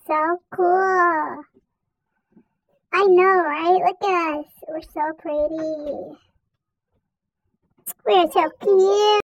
So cool. I know, right? Look at us. We're so pretty. We're so cute.